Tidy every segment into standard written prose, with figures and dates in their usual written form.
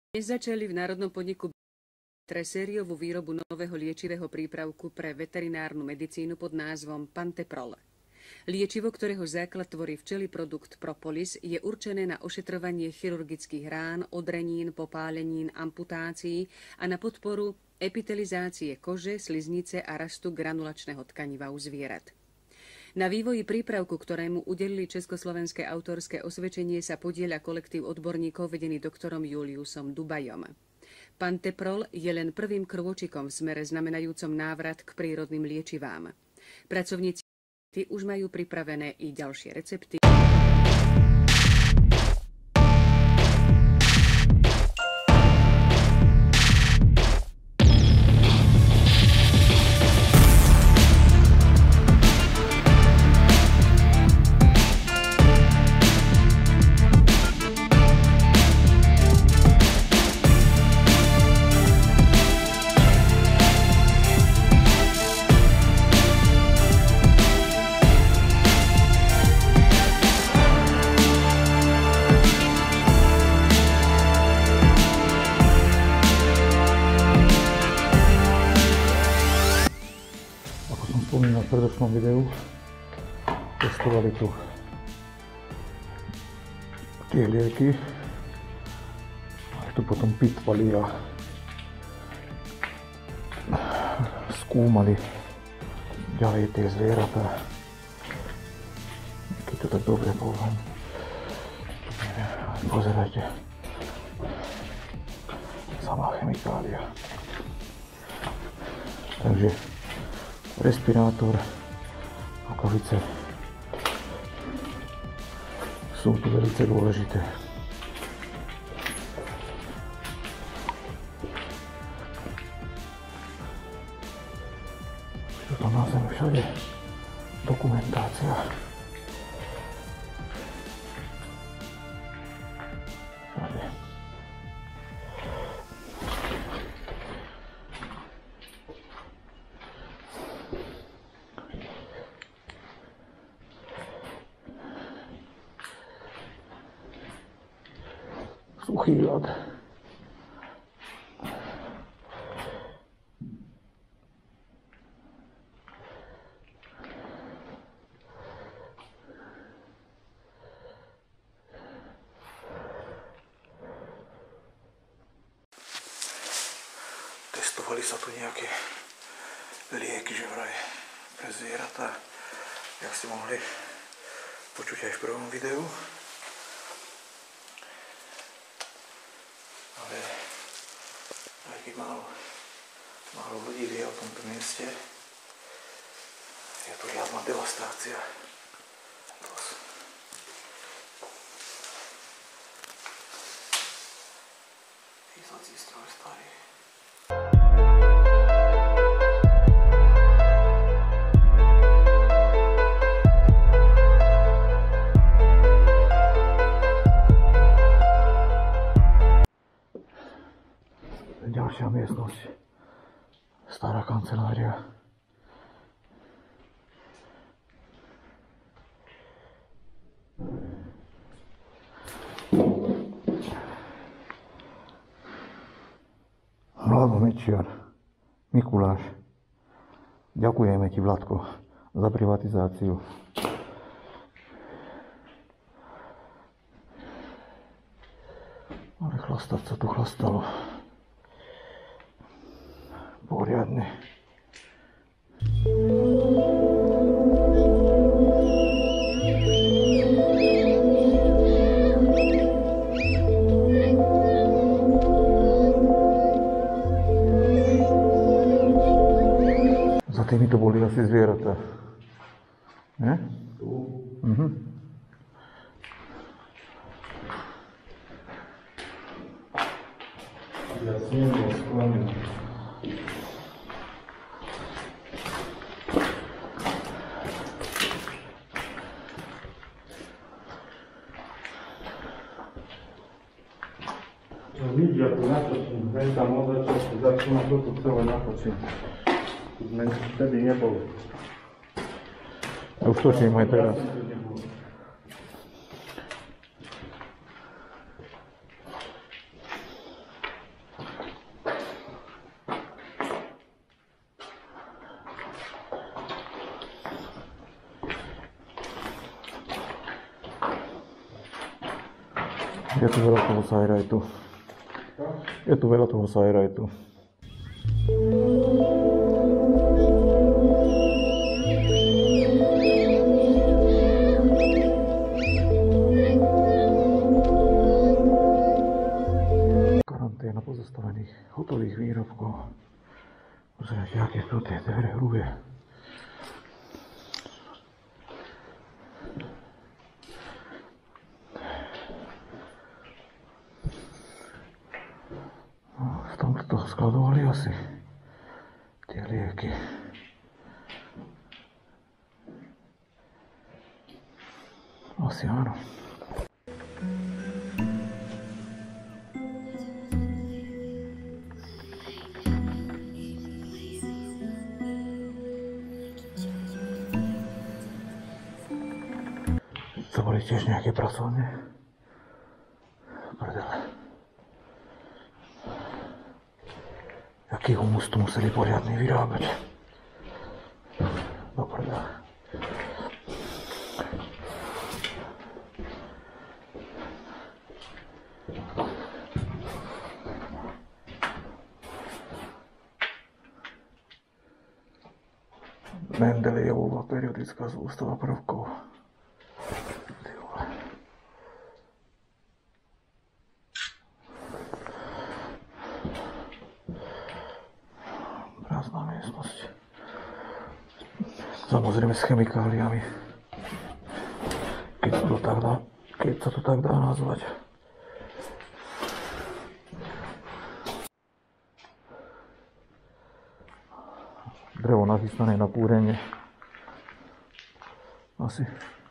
Dnes začali v národnom podniku sériovú výrobu nového liečivého prípravku pre veterinárnu medicínu pod názvom Panteprol. Liečivo, ktorého základ tvorí včelí produkt propolis, je určené na ošetrovanie chirurgických rán, odrenín, popálenín, amputácií a na podporu epitelizácie kože, sliznice a rastu granulačného tkaniva u zvierat. Na vývoji prípravku, ktorému udelili československé autorské osvedčenie, sa podieľa kolektív odborníkov vedený doktorom Juliusom Dubajom. Panteprol je len prvým krôčikom v smere znamenajúcom návrat k prírodným liečivám. Pracovníci už majú pripravené i ďalšie recepty. Spomínal v predošlom videu, testovali tu tie lieky, aj tu potom pitvali a skúmali ďalej tie zvieratá. Keď to tak dobre poviem, pozerajte, samá chemikália. Takže respirátor, rukavice sú tu veľmi dôležité. Tu tam na zemi všade dokumentácia. Všade. Suchý ľad. Testovali sa tu nejaké lieky, že vraj pre zvieratá, jak ste mohli počuť aj v prvom videu. Ale aj keď málo ľudí vie o tomto mieste, je tu riadna devastácia. Písací stroj starý. Ďalšia miestnosť, stará kancelária. Vlado Mečiar, Mikuláš, ďakujeme ti, Vladko, za privatizáciu. Ale chlastať sa tu chlastalo. Poriadne. Za tými to boli asi zvieratá. Ne? Ja s ním bol sklený. Vidia, tu natočím, len tam od začiatku začína toto celé natočím. Sme vtedy neboli. Ja už točím aj teraz. Je tu veľa toho sajrajtu. Je tu veľa toho sajrajtu. Karanténa pozastavených hotových výrobkov. Pozrite, aké sú tie dvere hrubé. V tomto to skladovali asi tie lieky. Asi áno. To boli tiež nejaké pracovne. Prdele. Jaký humus tu museli poriadny vyrábať. Do prdele. Mendelejevová periodická sústava prvkov. Prázdna miestnosť. Samozrejme s chemikáliami. Keď sa to tak dá nazvať. Drevo nachystané na kúrenie. Asi.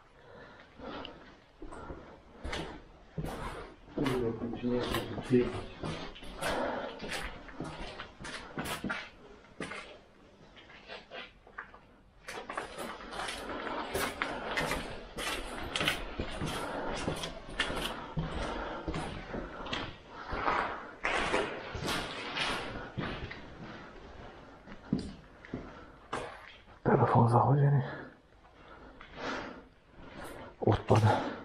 Telefón zahodený. Odpad.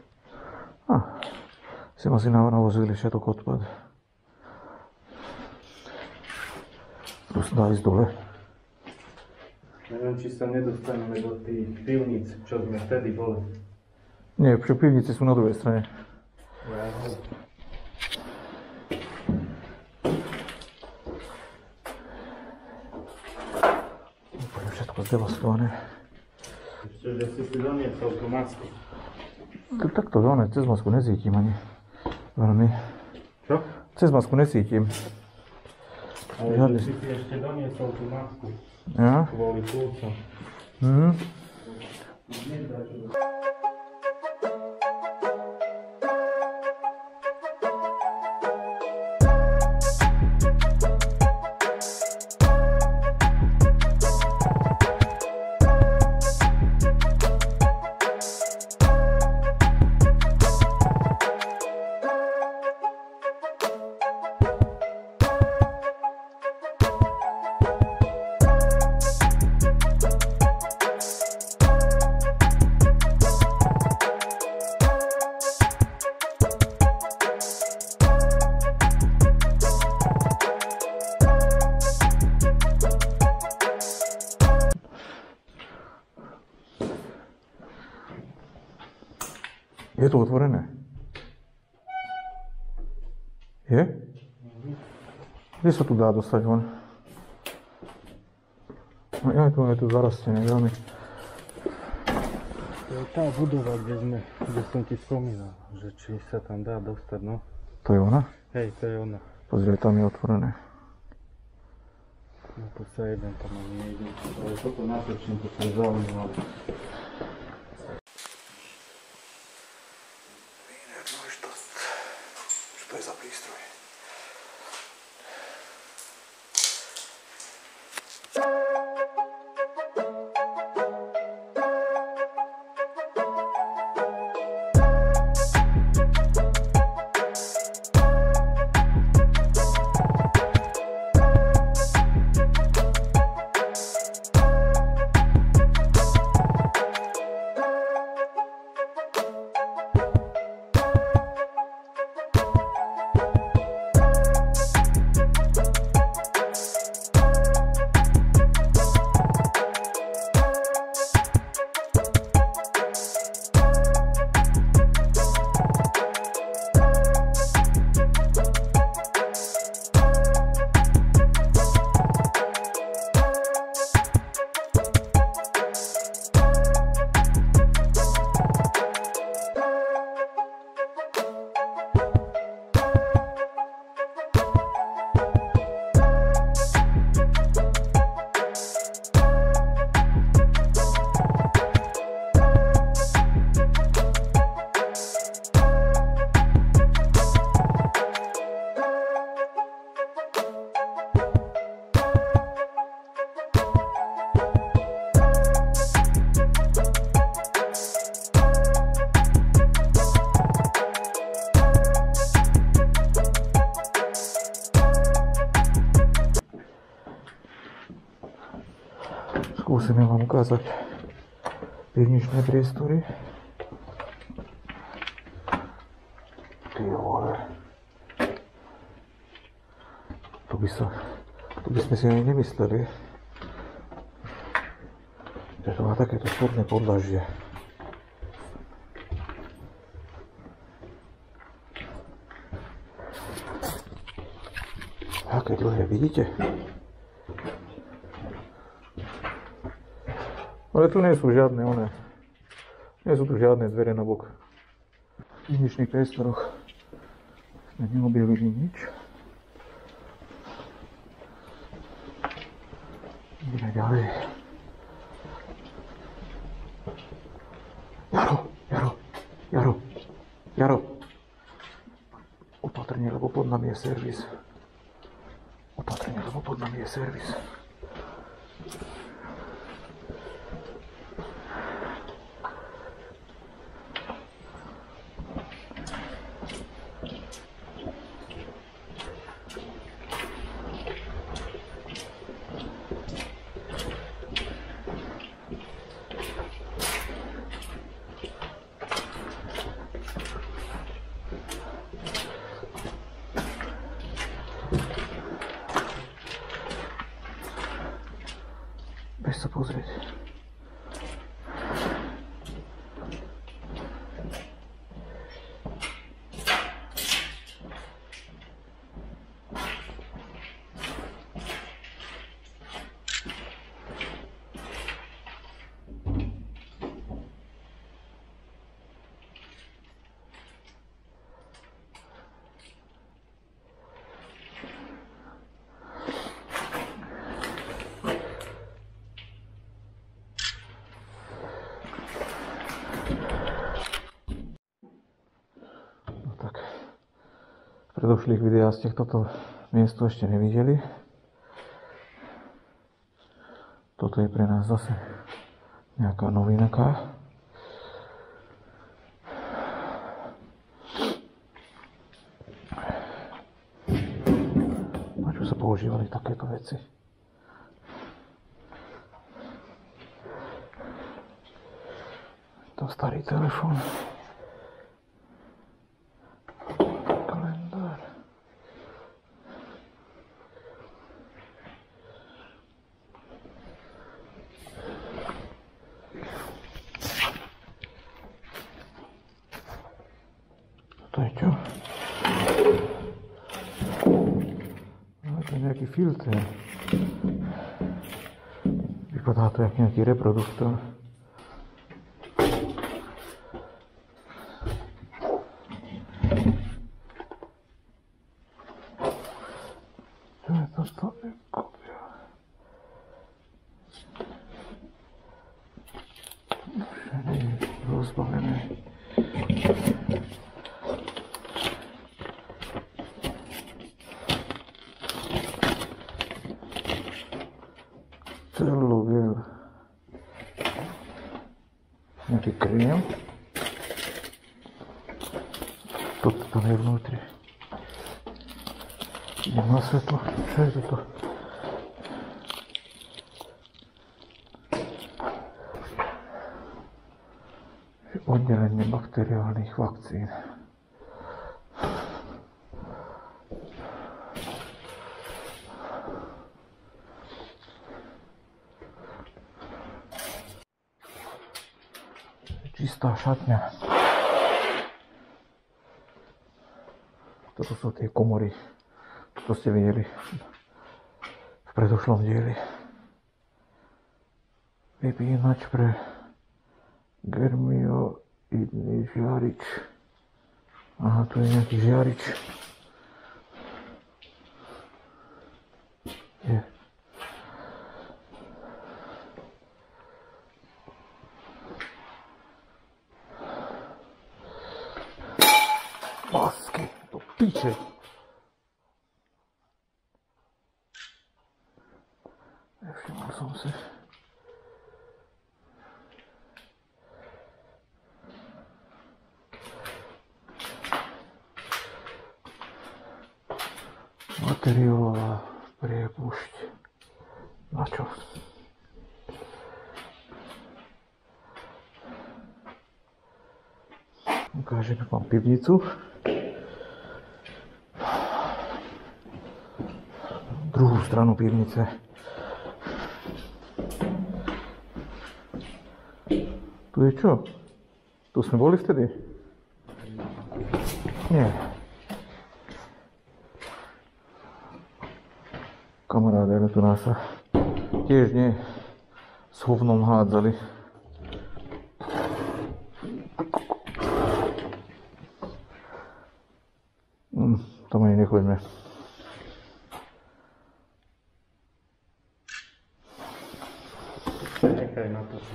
Si asi navozili všetok odpad. Tu sa dá ísť dole. Neviem, či sa nedostaneme do tých pivníc, čo sme vtedy boli. Nie, pivnice sú na druhej strane. Úplne všetko zdevastované. Ešte, že si doniesol tú masku. Takto dole, cez masku necítim ani veľmi. Čo? Cez masku necítim. Ale že si ešte doniesol tú masku. Ja? Kvôli plúcom. Je to otvorené? Je? Kde sa tu dá dostať von? No, je tu zarastené veľmi. To je tá budova, kde som ti spomínal, že či sa tam dá dostať, no. To je ona? Hej, to je ona. Pozri, tam je otvorené. No to sa jeden tam ani nejde. Ale toto natočím, to som zaujímavé. Čo to je za prístroj? Musím vám ukázať pivničné priestory. Ty vole. Tu by sme si ani nemysleli, že to má takéto spodné podlažie. Aké dlhé, vidíte? Ale tu nie sú tu žiadne dvere na bok. V pivničných priestoroch sme neobjavili nič. Ideme ďalej. Jaro. Opatrne, lebo pod nami je servis. Bež sa pozrieť. V predošlých videách ste toto miesto ešte nevideli. Toto je pre nás zase nejaká novinka. Na čo sa používali takéto veci? To starý telefón. To je čo? No, to je nejaký filter. Vypadá to jak nejaký reproduktor. Čo je toto? Všade je rozbavené. Celuloviel. Nejaký krém. Toto tam je vnútri. Idem na svetlo. Čo je toto? Oddelenie bakteriálnych vakcín. Čistá šatňa. Toto sú tie komory. Toto ste videli v predošlom dieli. Vypínač pre germioidný žiarič. Aha, tu je nejaký žiarič. Je. Masky, do piče. Nevšimol som si. Materiálová priepusť. Na čo? ukážeme vám pivnicu. Druhú stranu pivnice. Tu je čo? Tu sme boli vtedy? Nie. Kamaráde, ale tu nás sa tiež nie s hovnom hádzali. Tam ani nechoďme. Nechaj na to.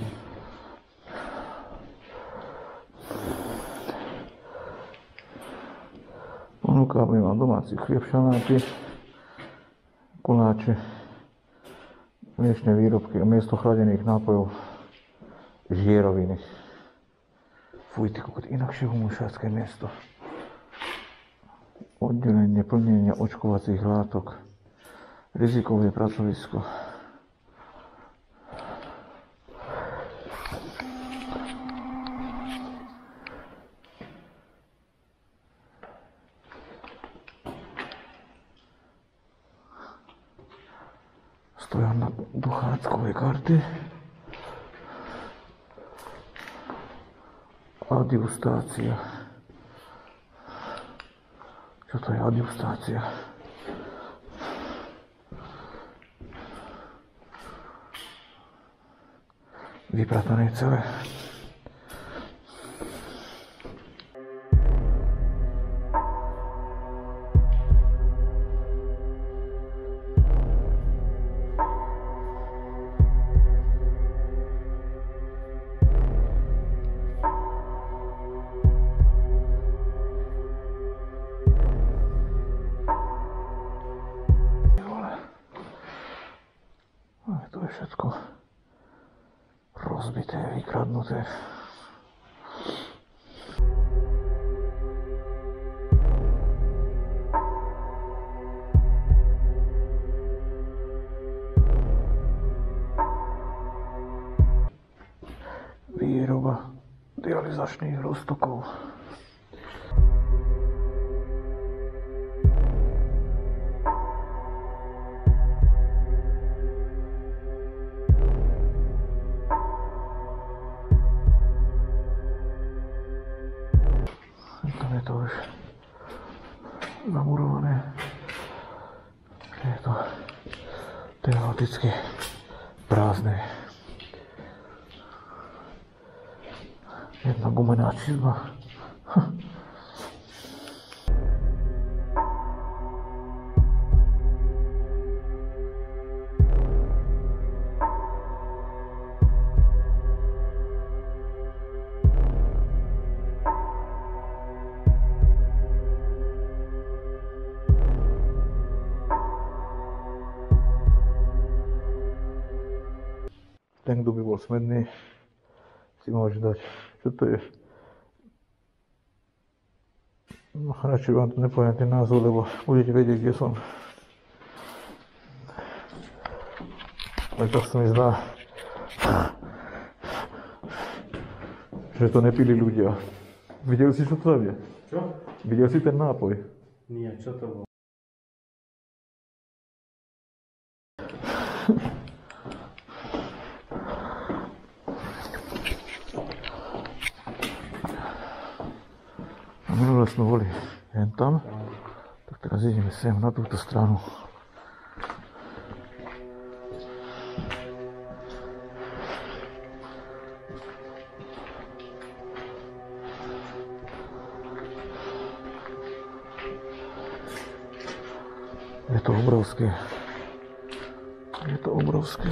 Ponúkame vám domáci chlieb, šaláty, koláče, mliečne výrobky a miesto chladených nápojov žieroviny. Fuj, ty kokot, inakšie humušácké miesto. Oddelenie plnenia očkovacích látok. Rizikové pracovisko. Stojan na dochádzkovej karty. Adjustácia. Čo to je adjustácia? Vypratané celé. To je všetko rozbité, vykradnuté. Výroba dializačných roztokov. Tam je to už zamurované. Je to teoreticky prázdne. Jedna gumená čizma. Ten, kto by bol smedný, si môže dať. Čo to je? No, radšej vám to nepoviem ten názov, lebo budete vedieť, kde som. Ale tak sa mi zdá, že to nepili ľudia. Videl si, čo to je? Čo? Videl si ten nápoj? Nie, čo to bolo? Minule sme boli jen tam, tak teraz ideme sem na túto stranu. Je to obrovské. Je to obrovské.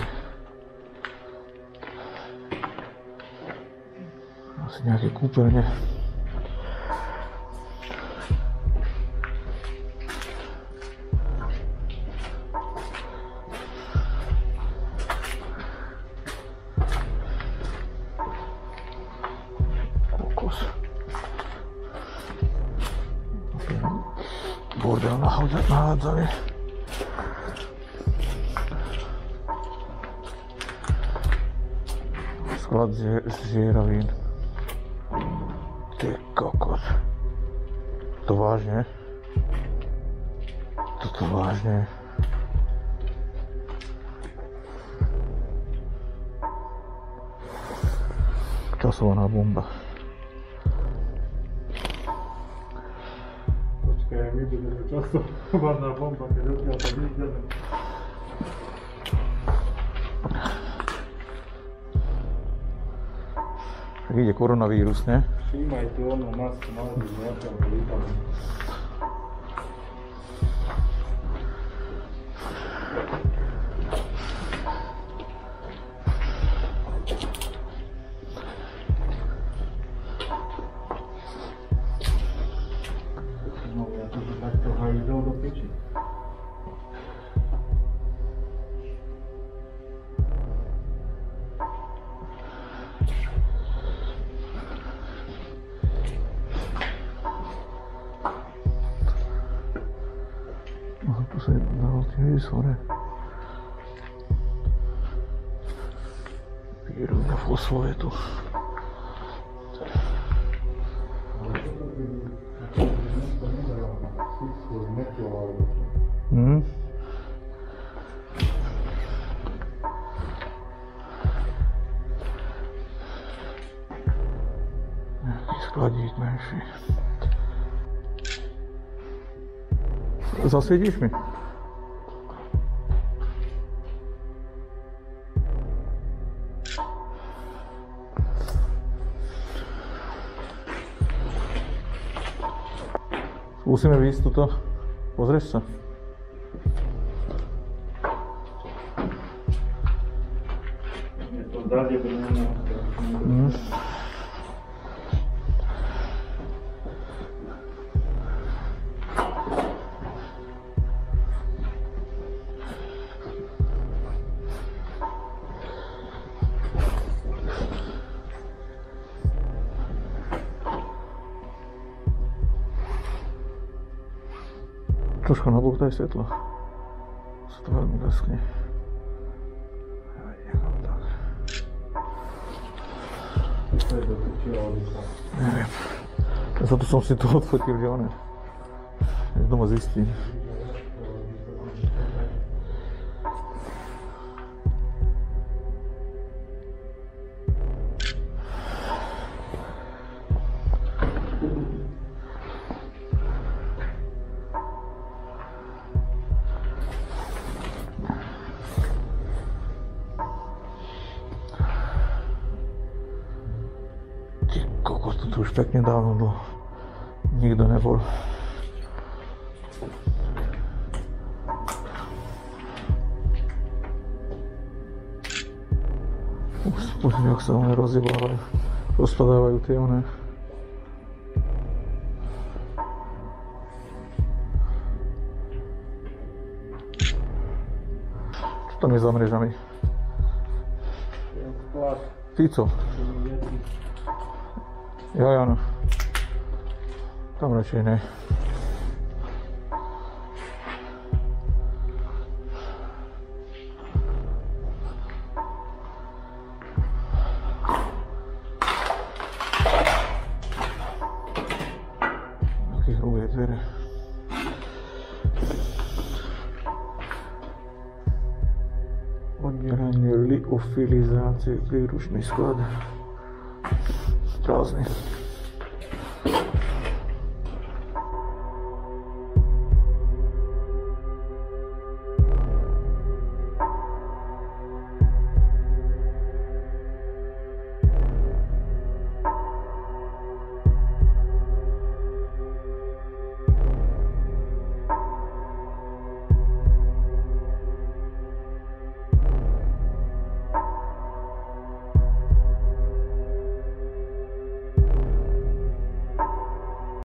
Asi nejaké kúpeľne. Bordel nahádzali. Sklad z žieravín. Ty kokos. To vážne? Toto vážne? Časovaná bomba. Počkaj, my budeme časovaná bomba, keď odtiaľ to vyjdeme. Tak ide koronavírus, ne? Všímaj tu ono masku, malo byť nejaká vypadne. No, ja to takto hajzel do piči. Aha, tu sa dal tiež hore. Výrobňa fosfovetu. Nejaký skladík menší. Zasvietiš mi? Skúsime výjsť tuto. Pozrieš sa. Je to dade brúna. Trošku na bok daj svetlo. Sa to veľmi leskne. Niekam tak. To je do pičia odisa. Neviem. Za to som si to odfotil, že one. Doma zistím. Ty kokos, to tu už pekne dávno nikto nebol. Už nejak sa one rozjebávajú, rozpadávajú tie one. Čo tam je za mrežami? Sklad. Fico. Jo, no. Tam radšej ne. Také hrubé dvere. Oddelenie liofilizácie, výručný sklad. Prázdny.